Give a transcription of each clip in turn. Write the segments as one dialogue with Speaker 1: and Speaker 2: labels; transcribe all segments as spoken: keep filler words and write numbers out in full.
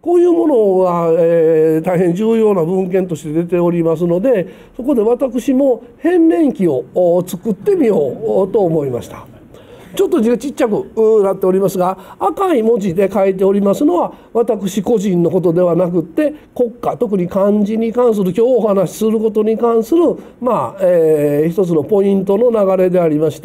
Speaker 1: こういうものが、えー、大変重要な文献として出ておりますので、そこで私も変面記を作ってみようと思いました。ちょっと字がちっちゃくなっておりますが、赤い文字で書いておりますのは私個人のことではなくって、国家、特に漢字に関する今日お話しすることに関するまあ、えー、一つのポイントの流れでありまして、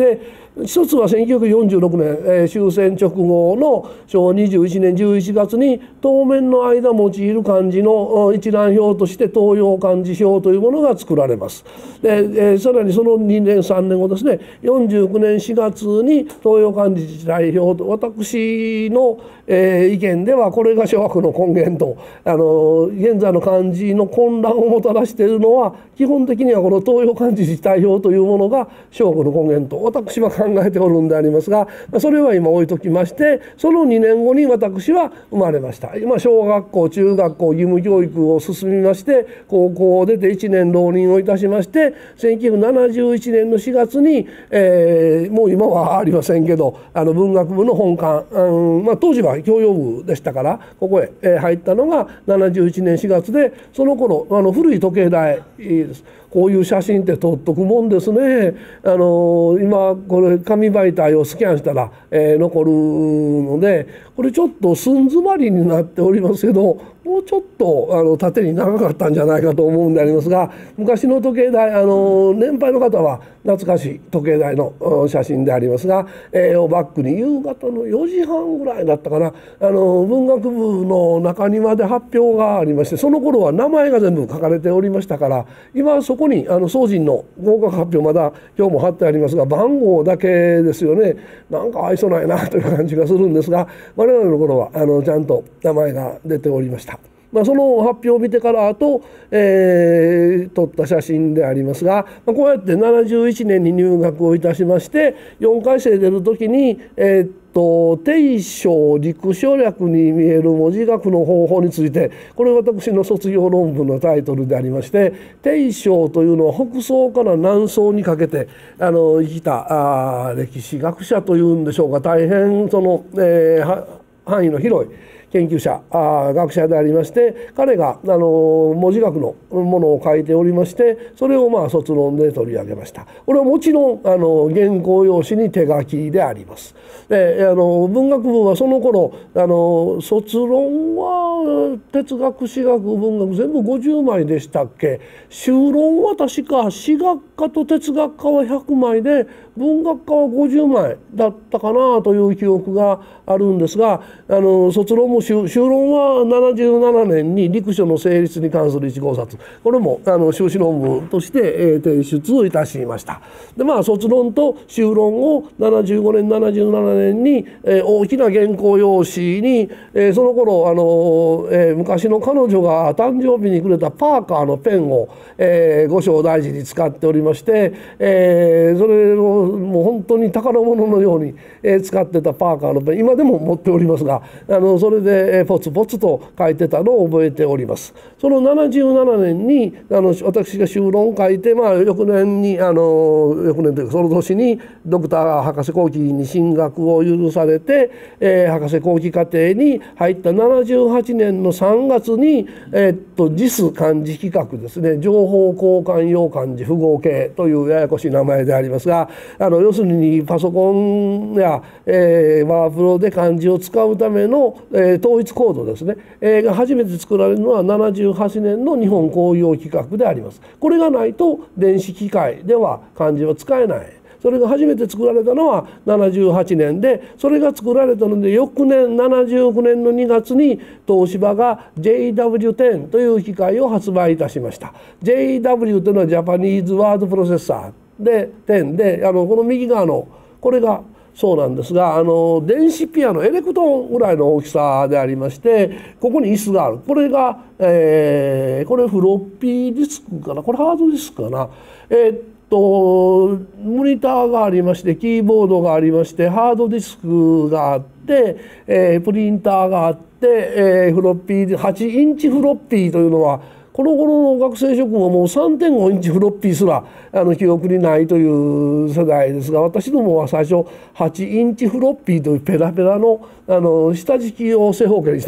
Speaker 1: 一つはせんきゅうひゃくよんじゅうろくねん、えー、終戦直後のしょうわにじゅういちねんじゅういちがつに当面の間用いる漢字の一覧表として東洋漢字表というものが作られます。で、えー、さらにそのにねんさんねんごですね、よんじゅうきゅうねんしがつに東洋漢字自治体表と、私の、えー、意見ではこれが諸悪の根源と、あの現在の漢字の混乱をもたらしているのは基本的にはこの東洋漢字自治体表というものが諸悪の根源と私は考えておるんでありますが、それは今置いときまして、そのにねんごに私は生まれました。今小学校中学校義務教育を進みまして、高校を出ていちねん浪人をいたしまして、せんきゅうひゃくななじゅういちねんのしがつに、えー、もう今はありませんけど、あの文学部の本館、うんまあ、当時は教養部でしたからここへ、えー、入ったのがななじゅういちねんしがつで、その頃あの古い時計台です。こういう写真って撮っとくもんですね。あの今これ紙媒体をスキャンしたら、えー、残るので、これちょっと寸詰まりになっておりますけど、もうちょっとあの縦に長かったんじゃないかと思うんでありますが、昔の時計台、あの年配の方は懐かしい時計台の写真でありますが、えー、をバックに夕方のよじはんぐらいだったかな、あの文学部の中庭で発表がありまして、その頃は名前が全部書かれておりましたから、今はそこにあの総人の合格発表まだ今日も貼ってありますが、番号だけですよね。なんか愛想ないなという感じがするんですが、我々の頃はあのちゃんと名前が出ておりました。まあ、その発表を見てからあと、えー、撮った写真でありますが、まあ、こうやってななじゅういちねんに入学をいたしまして、よんかい生出る時に、えーっと定称陸書略に見える文字学の方法について、これは私の卒業論文のタイトルでありまして、定称というのは北宋から南宋にかけてあの生きたあ歴史学者というんでしょうか、大変その、えー、範囲の広い研究者あ学者でありまして、彼があの文字学のものを書いておりまして、それをまあ卒論で取り上げました。これはもちろんあの原稿用紙に手書きであります。であの文学部はその頃あの卒論は哲学史学文学全部ごじゅうまいでしたっけ。修論は確か史学科と哲学科はひゃくまいで文学科はごじゅうまいだったかなという記憶があるんですが、あの卒論も修論はななじゅうななねんに陸書の成立に関するいち号冊、これもあの修士論文として、えー、提出をいたしました。でまあ卒論と修論をななじゅうごねんななじゅうななねんに、えー、大きな原稿用紙に、えー、その頃あの、えー、昔の彼女が誕生日にくれたパーカーのペンを、えー、ご正大事に使っておりまして、えー、それをもう本当に宝物のように、えー、使ってたパーカーのペン、今でも持っておりますが、あのそれでポツポツと書いてたのを覚えております。そのななじゅうななねんにあの私が修論を書いて、まあ、翌年にあの翌年というかその年にドクター博士後期に進学を許されて、えー、博士後期課程に入ったななじゅうはちねんのさんがつに、えー、っと ジス 漢字企画ですね、情報交換用漢字符号形というややこしい名前でありますが、あの要するにパソコンや、えー、ワープロで漢字を使うための、えー、統一コードですね、えー、が初めて作られるのはななじゅうはちねんの日本公用規格であります。これがないと電子機械では漢字は使えない。それが初めて作られたのはななじゅうはちねんで、それが作られたので翌年ななじゅうきゅうねんのにがつに東芝が ジェイダブリューテン という機械を発売いたしました。 ジェイダブリュー というのはジャパニーズワードプロセッサーでテンで、あのこの右側のこれがそうなんですが、あの電子ピアノエレクトーンぐらいの大きさでありまして、ここに椅子がある。これが、えー、これフロッピーディスクかな、これハードディスクかな、えー、っとモニターがありまして、キーボードがありまして、ハードディスクがあって、えー、プリンターがあって、えー、フロッピーはちインチフロッピーというのはこの頃の学生諸君はもう さんてんごインチフロッピーすらあの記憶にないという世代ですが、私どもは最初はちインチフロッピーというペラペラのあの下敷きを正方形にしたような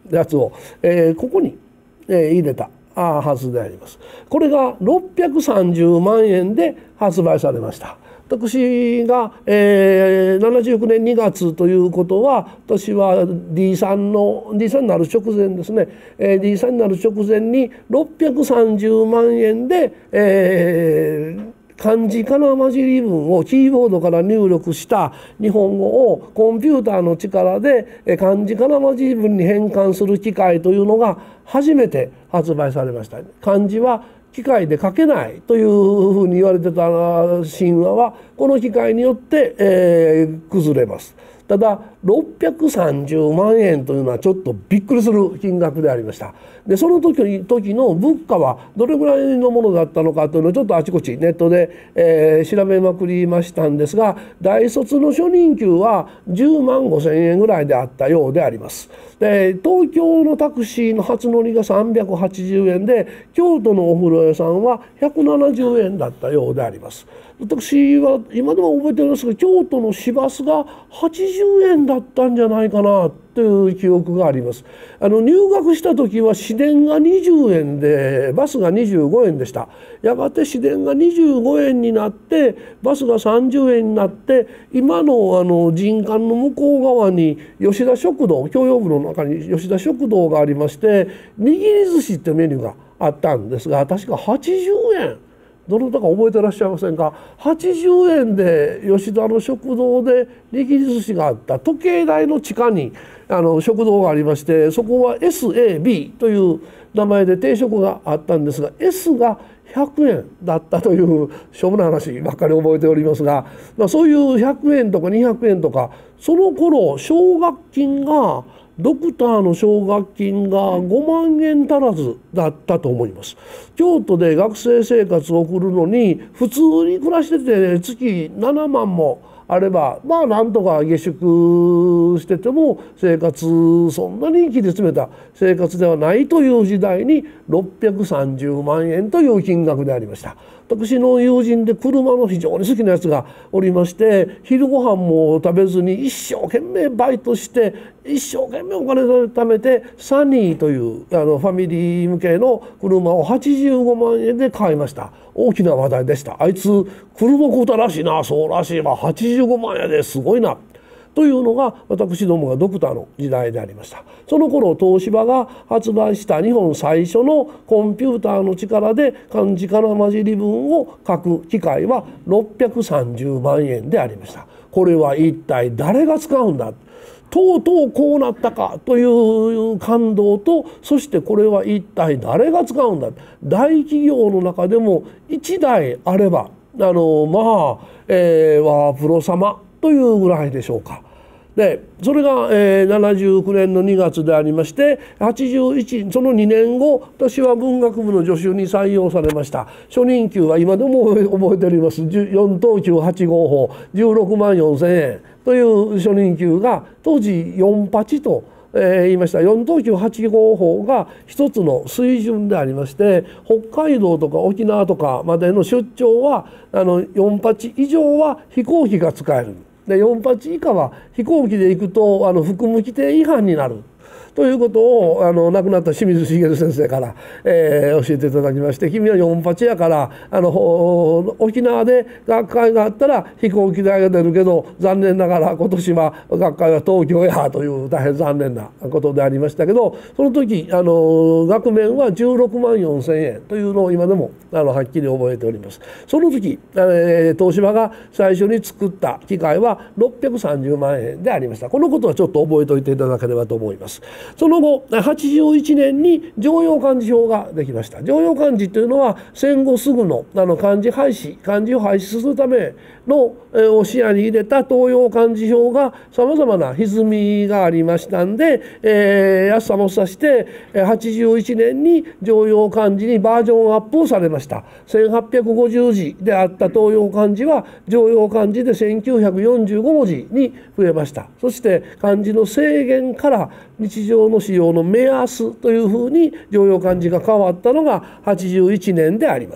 Speaker 1: やつを、えー、ここに、えー、入れたはずであります。これがろっぴゃくさんじゅうまんえんで発売されました。私が、えー、ななじゅうきゅうねんにがつということは、私は ディースリー の ディースリー になる直前ですね、えー、ディースリー になる直前にろっぴゃくさんじゅうまんえんで、えー漢字仮名混じり文をキーボードから入力した日本語をコンピューターの力で漢字仮名混じり文に変換する機械というのが初めて発売されました。漢字は機械で書けないというふうに言われてた神話はこの機械によって、えー、崩れます。ただろっぴゃくさんじゅうまんえんというのはちょっとびっくりする金額でありました。でその時時の物価はどれぐらいのものだったのかというのをちょっとあちこちネットで、えー、調べまくりましたんですが、大卒の初任給はじゅうまんごせんえんぐらいであったようであります。で東京のタクシーの初乗りがさんびゃくはちじゅうえんで、京都のお風呂屋さんはひゃくななじゅうえんだったようであります。私は今でも覚えてるんですが、京都の市バスがはちじゅうえんだったんじゃないかなという記憶があります。あの入学した時は市電がにじゅうえんでバスがにじゅうごえんでした。やがて市電がにじゅうごえんになってバスがさんじゅうえんになって、今のあの人館の向こう側に吉田食堂、教養部の中に吉田食堂がありまして、握り寿司ってメニューがあったんですが、確かはちじゅうえん、どなたか覚えてらっしゃいませんか。はちじゅうえんで吉田の食堂で握り寿司があった。時計台の地下にあの食堂がありまして、そこは エスエービー という名前で定食があったんですが、 S がひゃくえんだったというしょうもない話ばっかり覚えておりますが、まあ、そういうひゃくえんとかにひゃくえんとか、その頃奨学金がドクターの奨学金がごまんえん足らずだったと思います。京都で学生生活を送るのに普通に暮らしてて月ななまんもあれば、まあなんとか下宿してても生活そんなに切り詰めた生活ではないという時代にろっぴゃくさんじゅうまんえんという金額でありました。私の友人で車の非常に好きなやつがおりまして、昼ご飯も食べずに一生懸命バイトして一生懸命お金を貯めてサニーというあのファミリー向けの車をはちじゅうごまんえんで買いました。大きな話題でした。あいつ車買うたらしいな、そうらしいわ、はちじゅうごまんやですごいなというのが私どもがドクターの時代でありました。その頃東芝が発売した日本最初のコンピューターの力で漢字仮名混じり文を書く機械はろっぴゃくさんじゅうまんえんでありました。これは一体誰が使うんだ、とうとうこうなったかという感動と、そしてこれは一体誰が使うんだ、大企業の中でもいちだいあればあのまあ、えー、ワープロ様というぐらいでしょうか。でそれが、えー、ななじゅうきゅうねんのにがつでありまして、はちじゅういちそのにねんご、私は文学部の助手に採用されました。初任給は今でも覚えております。よん等級はち号砲じゅうろくまんよんせんえんという初任給が当時よんパチとえー、言いました。よん等級はち号砲が一つの水準でありまして、北海道とか沖縄とかまでの出張はあのよんパチ以上は飛行機が使える。でよんパチ以下は飛行機で行くとあの服務規定違反になるということをあの亡くなった清水茂先生から、えー、教えていただきまして、君はよんパチやからあの沖縄で学会があったら飛行機代が出るけど、残念ながら今年は学会は東京やという大変残念なことでありましたけど、その時あの額面はじゅうろくまんよんせんえんというのを今でもあのはっきり覚えております。その時、えー、東芝が最初に作った機械はろっぴゃくさんじゅうまんえんでありました。このことはちょっと覚えておいていただければと思います。その後はちじゅういちねんに常用漢字表ができました。常用漢字というのは戦後すぐのあの漢字廃止漢字を廃止するための、えー、を視野に入れた東洋漢字表がさまざまな歪みがありましたんで、えー、安さもさしてはちじゅういちねんに常用漢字にバージョンアップされました。せんはっぴゃくごじゅうじであった東洋漢字は常用漢字でせんきゅうひゃくよんじゅうごもじに増えました。そして漢字の制限から日常の使用の目安というふうに常用漢字が変わったのがはちじゅういちねんであります。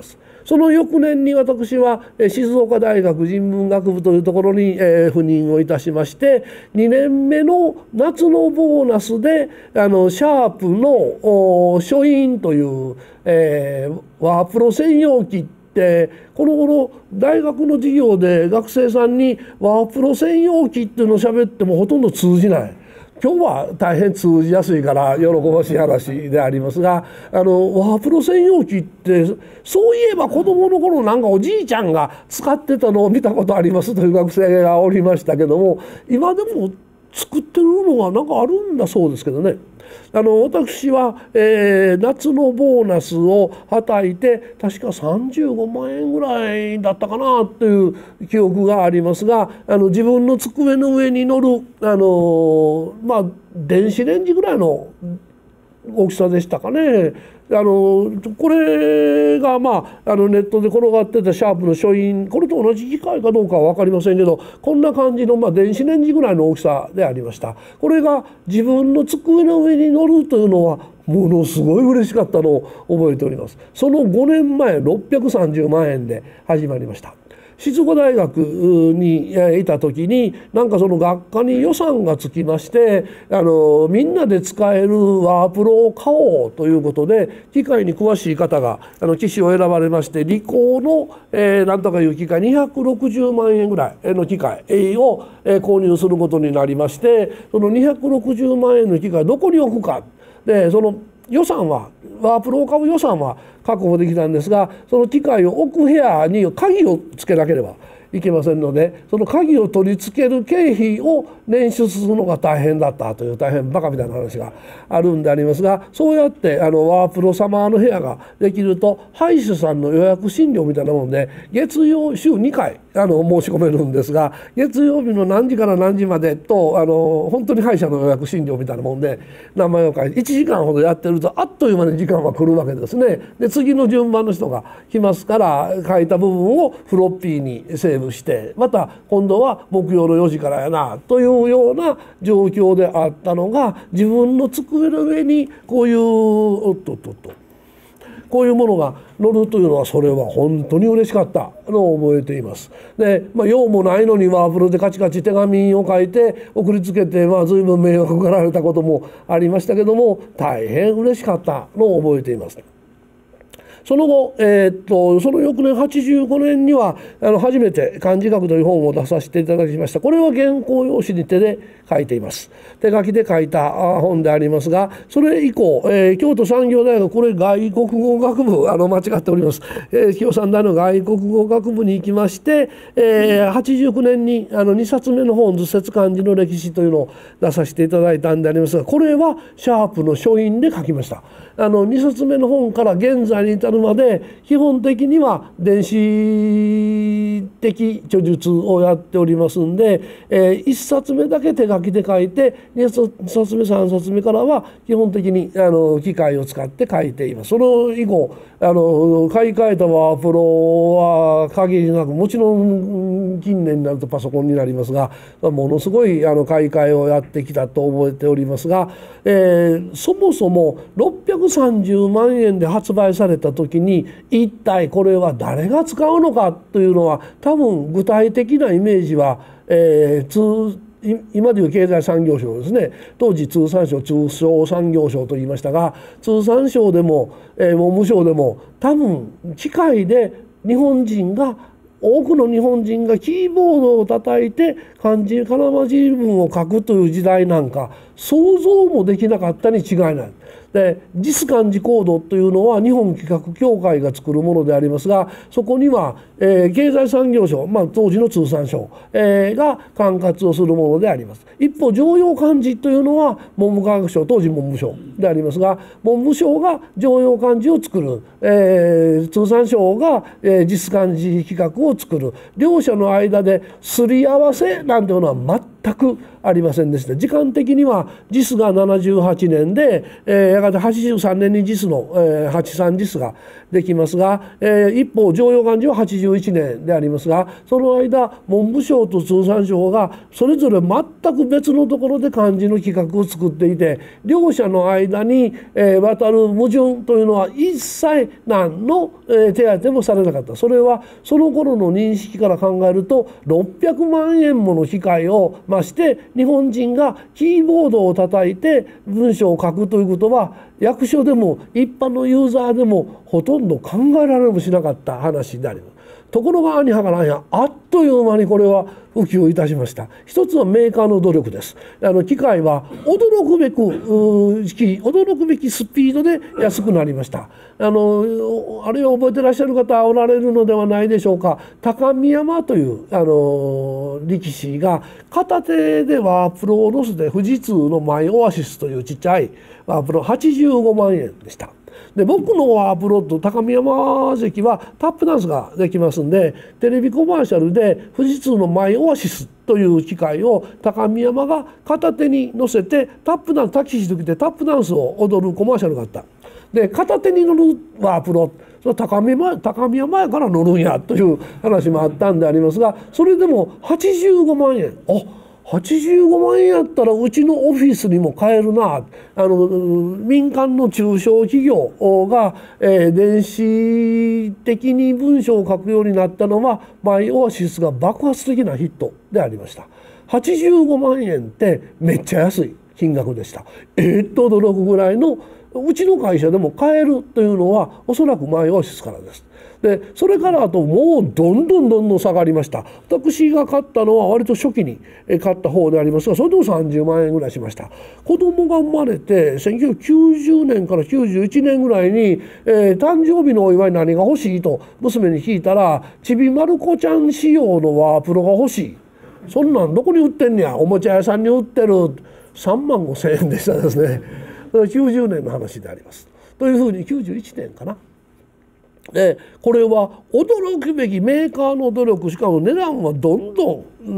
Speaker 1: その翌年に私は静岡大学人文学部というところに赴任をいたしまして、にねんめの夏のボーナスであのシャープの書院という、えー、ワープロ専用機ってこの頃大学の授業で学生さんにワープロ専用機っていうのを喋ってもほとんど通じない。今日は大変通じやすいから喜ばしい話でありますが、あのワープロ専用機ってそういえば子どもの頃なんかおじいちゃんが使ってたのを見たことありますという学生がおりましたけども、今でも作ってるのがなんかあるんだそうですけどね。あの私は、えー、夏のボーナスをはたいて確かさんじゅうごまんえんぐらいだったかなという記憶がありますが、あの自分の机の上に乗るあの、まあ、電子レンジぐらいの大きさでしたかね。あのこれが、まあ、あのネットで転がってたシャープの書院、これと同じ機械かどうかは分かりませんけど、こんな感じの、まあ、電子レンジぐらいの大きさでありました。これが自分の机の上に乗るというのはものすごい嬉しかったのを覚えております。そのごねんまえろっぴゃくさんじゅうまんえんで始まりました。静岡大学にいた時になんかその学科に予算がつきまして、あのみんなで使えるワープロを買おうということで、機械に詳しい方があの機種を選ばれまして、リコーの、えー、なんとかいう機械にひゃくろくじゅうまんえんぐらいの機械を、えー、購入することになりまして、そのにひゃくろくじゅうまんえんの機械どこに置くかで、その予算はワープロを買う予算は確保できたんですが、その機械を置く部屋に鍵をつけなければいけませんので、その鍵を取り付ける経費を捻出するのが大変だったという大変バカみたいな話があるんでありますが、そうやってあのワープロ様の部屋ができると歯医者さんの予約診療みたいなもんで月曜週にかいあの申し込めるんですが、月曜日の何時から何時までとあの本当に歯医者の予約診療みたいなもんで名前を書いていちじかんほどやってるとあっという間に時間は来るわけですね。で次の順番の人が来ますから、書いた部分をフロッピーにセーブして、また今度は木曜のよじからやなというような状況であったのが、自分の机の上にこういうおっとっとっとこういうものが乗るというのは、それは本当に嬉しかったのを覚えています。で、まあ、用もないのにワープロでカチカチ手紙を書いて送りつけて、まあ、随分迷惑がられたこともありましたけども、大変嬉しかったのを覚えています。その後、えー、っとその翌年はちじゅうごねんにはあの初めて漢字学という本を出させていただきました。これは原稿用紙に手で書いています。手書きで書いた本でありますが、それ以降、えー、京都産業大学、これ外国語学部、あの間違っております、えー、京産大の外国語学部に行きまして、えー、はちじゅうきゅうねんにあのにさつめの本、図説漢字の歴史というのを出させていただいたんでありますが、これはシャープの書院で書きました。あのにさつめの本から現在に至るまで基本的には電子的著述をやっておりますんで、えー、いっさつめだけ手書きで書いて、にさつめさんさつめからは基本的にあの機械を使って書いています。その以後あの買い替えたワープロは限りなく、もちろん近年になるとパソコンになりますが、ものすごいあの買い替えをやってきたと覚えておりますが、えー、そもそもろっぴゃくさんじゅうまんえんで発売された時に一体これは誰が使うのかというのは多分具体的なイメージは、えー、通今でいう経済産業省ですね、当時通産省中小産業省と言いましたが、通産省でも、えー、文部省でも多分機械で日本人が多くの日本人がキーボードを叩いて漢字金まじり文を書くという時代なんか想像もできなかったに違いない。で実漢字コードというのは日本企画協会が作るものでありますが、そこには、えー、経済産業省、まあ、当時の通産省、えー、が管轄をするものであります。一方常用漢字というのは文部科学省、当時文部省でありますが、文部省が常用漢字を作る、えー、通産省が、えー、実漢字企画を作る、両者の間ですり合わせなんていうのは全全くありませんでした。時間的には ジス がななじゅうはちねんで、えー、やがてはちじゅうさんねんに ジス の、えー、はちじゅうさん ジス ができますが、えー、一方常用漢字ははちじゅういちねんでありますが、その間文部省と通産省がそれぞれ全く別のところで漢字の規格を作っていて、両者の間に、えー、渡る矛盾というのは一切何の、えー、手当てもされなかった。それはその頃の認識から考えるとろっぴゃくまんえんもの機械を増して日本人がキーボードを叩いて文章を書くということは役所でも一般のユーザーでもほとんど考えられもしなかった話であります。ところが兄はからんやあっという間にこれは普及いたしました。一つはメーカーの努力です。あの機械は驚くべく驚くべきスピードで安くなりました。あのあるいは覚えてらっしゃる方おられるのではないでしょうか。高見山というあの力士が片手でワープロをロスで富士通のマイオアシスというちっちゃいワープロはちじゅうごまんえんでした。で僕のワープロと高見山関はタップダンスができますんで、テレビコマーシャルで富士通のマイオアシスという機械を高見山が片手に乗せてタップダンスタキシード着てタップダンスを踊るコマーシャルがあった。で片手に乗るワープロ、それ高見山高見山やから乗るんやという話もあったんでありますが、それでもはちじゅうごまんえん、あはちじゅうごまんえんやったらうちのオフィスにも買えるな。あの民間の中小企業が、えー、電子的に文章を書くようになったのはマイオアシスが爆発的なヒットでありました。はちじゅうごまんえんってめっちゃ安い金額でした。えー、っと驚くぐらいのうちの会社でも買えるというのはおそらくマイオアシスからです。でそれからあともうどんどんどんどん下がりました。私が買ったのは割と初期に買った方でありますが、それでもさんじゅうまんえんぐらいしました。子供が生まれてせんきゅうひゃくきゅうじゅうねんからきゅうじゅういちねんぐらいに、えー、誕生日のお祝い何が欲しいと娘に聞いたら、ちびまる子ちゃん仕様のワープロが欲しい。そんなんどこに売ってんねや、おもちゃ屋さんに売ってる。さんまんごせんえんでしたですね。きゅうじゅうねんの話であります。というふうにきゅうじゅういちねんかな。でこれは驚くべきメーカーの努力、しかも値段はどんどん、うん、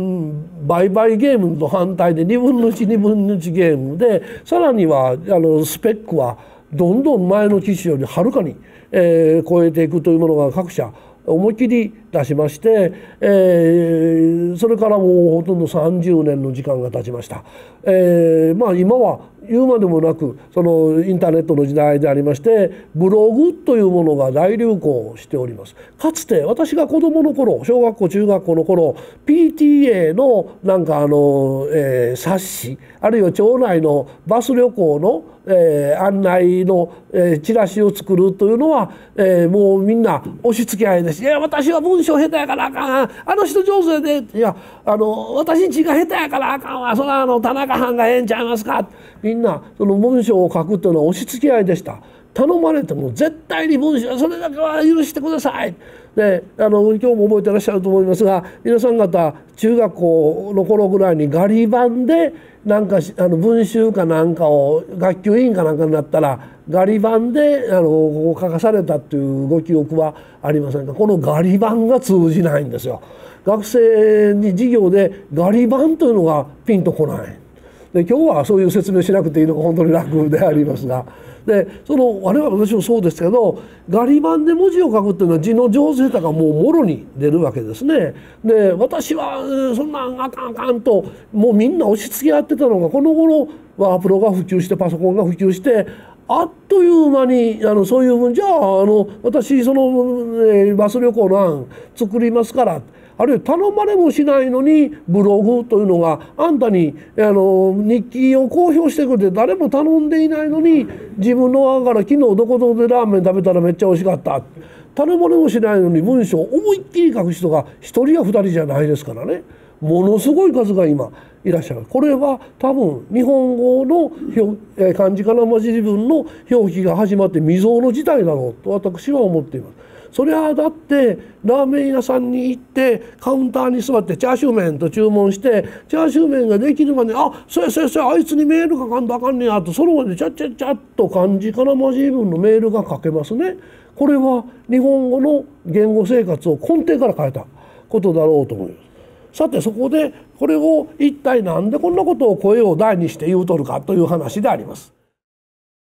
Speaker 1: 売買ゲームと反対でにぶんのいちにぶんのいちゲームで、さらにはあのスペックはどんどん前の機種よりはるかに、えー、超えていくというものが各社思いっきり出しまして、えー、それからもうほとんどさんじゅうねんの時間が経ちました。えー、まあ今は言うまでもなくそのインターネットの時代でありまして、ブログというものが大流行しております。かつて私が子どもの頃、小学校中学校の頃 ピーティーエー のなんかあの、えー、冊子、あるいは町内のバス旅行の、えー、案内の、えー、チラシを作るというのは、えー、もうみんな押し付け合いです。いや私は文章下手やからあかん、あの人上手で、いやあの私んちが下手やからあかんわ、それはあの田中藩がええんちゃいますか。みんなその文章を書くというのは押し付け合いでした。頼まれても絶対に文章それだけは許してください。であの今日も覚えてらっしゃると思いますが、皆さん方中学校の頃ぐらいにガリ版でなんかあの文集かなんかを学級委員かなんかになったらガリ版であの書かされたというご記憶はありませんか。このガリ版が通じないんですよ。学生に授業でガリ版というのがピンとこない。で今日はそういう説明しなくていいのが本当に楽でありますが、でその我々私もそうですけど、ガリ版で文字を書くっていうのは字の上手下手がもうもろに出るわけですね。で私はそんなんあかんあかんともうみんな押し付け合ってたのが、この頃ワープロが普及してパソコンが普及してあっという間にあのそういう分じゃああの私その、えー、バス旅行の案作りますから、あるいは頼まれもしないのにブログというのがあんたにあの日記を公表してくれて誰も頼んでいないのに、自分の側から昨日どこどこでラーメン食べたらめっちゃ美味しかった、頼まれもしないのに文章を思いっきり書く人がひとりやふたりじゃないですからね。ものすごい数が今いらっしゃる。これは多分日本語の表漢字かなまじり文の表記が始まって未曾有の事態だろうと私は思っています。それはだってラーメン屋さんに行ってカウンターに座ってチャーシュー麺と注文して、チャーシュー麺ができるまであそうやそうやそうやあいつにメール書かんとあかんねやと、その場でチャッチャッチャッと漢字かなまじり文のメールが書けますね。これは日本語の言語生活を根底から変えたことだろうと思います。 さてそこでこれを一体何でこんなことを声を大にして言うとるかという話であります。